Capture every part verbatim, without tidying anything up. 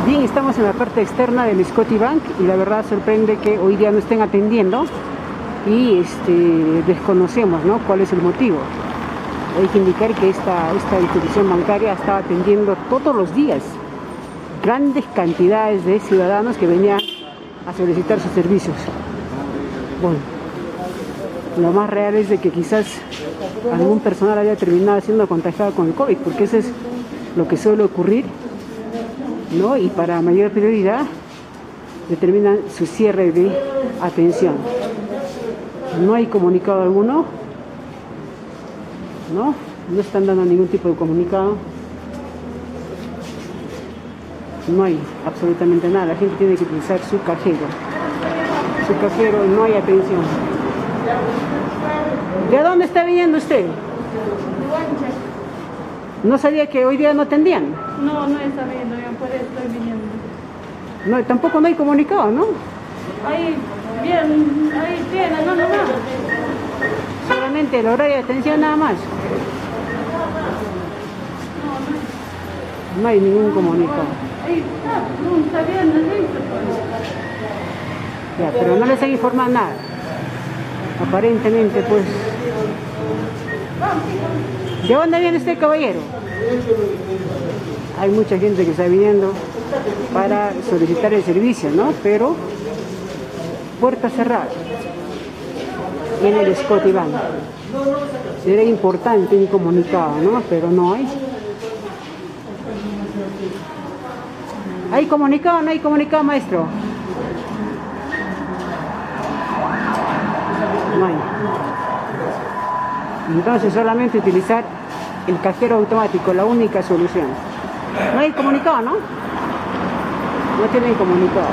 Bien, estamos en la parte externa del Scotiabank y la verdad sorprende que hoy día no estén atendiendo y este, desconocemos, ¿no?, cuál es el motivo. Hay que indicar que esta, esta institución bancaria está atendiendo todos los días grandes cantidades de ciudadanos que venían a solicitar sus servicios. Bueno, lo más real es de que quizás algún personal haya terminado siendo contagiado con el COVID, porque eso es lo que suele ocurrir, ¿no? Y para mayor prioridad determinan su cierre de atención. No hay comunicado alguno, ¿no? No están dando ningún tipo de comunicado. No hay absolutamente nada. La gente tiene que utilizar su cajero. Su cajero, no hay atención. ¿De dónde está viniendo usted? ¿No sabía que hoy día no atendían? No, no está viendo, yo por eso estoy viniendo. No, tampoco no hay comunicado, ¿no? Ahí, bien, ahí tiene, no, no, no. Solamente el horario de atención nada más. No hay ningún comunicado. Ahí está, no, está bien, no es eso. Ya, pero no les han informado nada. Aparentemente, pues... ¿De dónde viene usted, caballero? Hay mucha gente que está viniendo para solicitar el servicio, ¿no? Pero puerta cerrada en el Scotiabank. Sería importante un comunicado, ¿no? Pero no hay. ¿Hay comunicado o no hay comunicado, maestro? No hay. Entonces solamente utilizar el cajero automático, la única solución. No hay comunicado, ¿no? No tienen comunicado.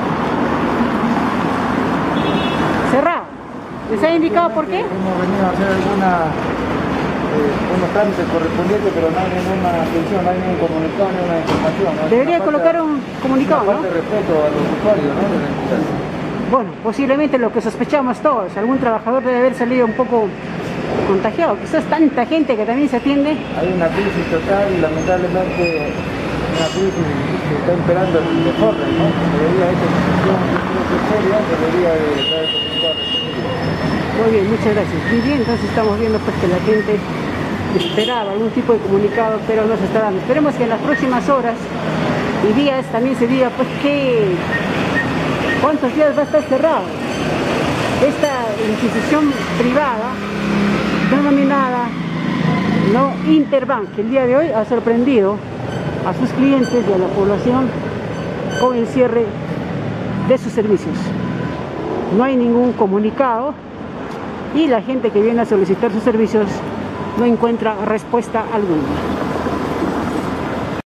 Cerrado. ¿Les ha indicado por qué? Hemos venido a hacer alguna, eh, unos trámites correspondientes, pero no hay ninguna atención, no hay ningún comunicado, ni una información, ¿no? Debería Una colocar falta, un comunicado, una ¿no? falta de respeto a los usuarios, ¿no?, de la entidad. Bueno, posiblemente lo que sospechamos todos, algún trabajador debe haber salido un poco contagiado, quizás tanta gente que también se atiende. Hay una crisis total y lamentablemente una crisis que está imperando el desorden, ¿no? Debería esta institución seria, debería de dar el comunicado respectivo. Muy bien, muchas gracias. Muy bien, entonces estamos viendo pues que la gente esperaba algún tipo de comunicado, pero no se está dando. Esperemos que en las próximas horas y días también se diga pues que cuántos días va a estar cerrado esta institución privada denominada, ¿no?, Interbank, que el día de hoy ha sorprendido a sus clientes y a la población con el cierre de sus servicios. No hay ningún comunicado y la gente que viene a solicitar sus servicios no encuentra respuesta alguna.